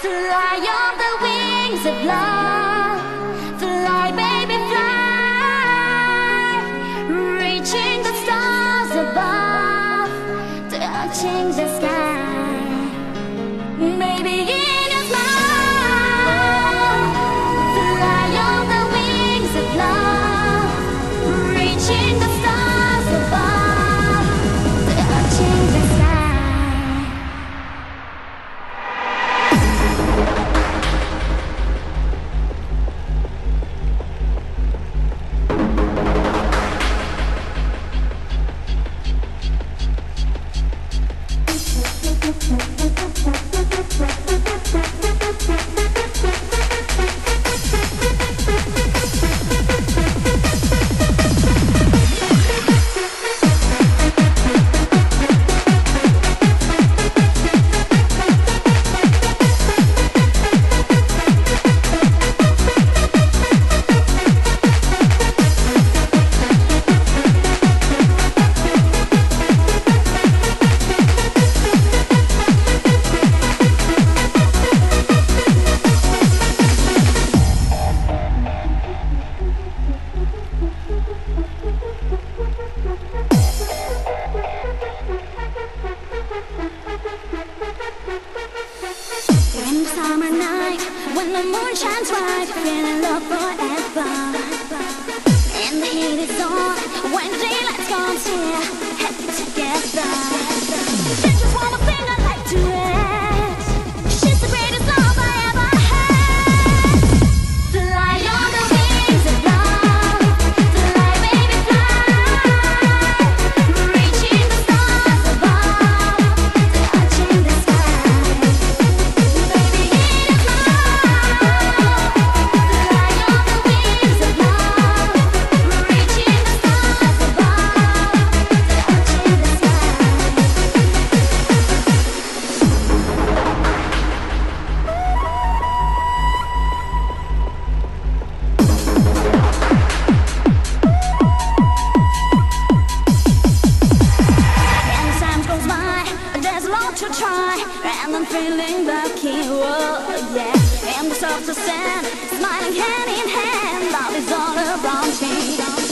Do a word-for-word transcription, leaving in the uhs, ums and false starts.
Fly on the wings of love. Fly, baby, fly. Reaching the stars above, touching the sky. Baby, in your smile. Fly on the wings of love. Reaching the stars above, touching the sky. In the summer night, when the moon shines bright, feeling love forever. And the heat is on, when the daylight comes here, happy together. There's just one more thing I'd like to add. She's the greatest love I ever had. Fly on the wings of love. Fly, baby, fly. Reaching the stars above, touching the sky. Baby, in a smile. Fly on the wings of love. Reaching the stars above, touching the sky. And as time goes by, there's a lot to try, and I'm feeling lucky, oh yeah. And the soft sand, smiling hand in hand, love is all around me.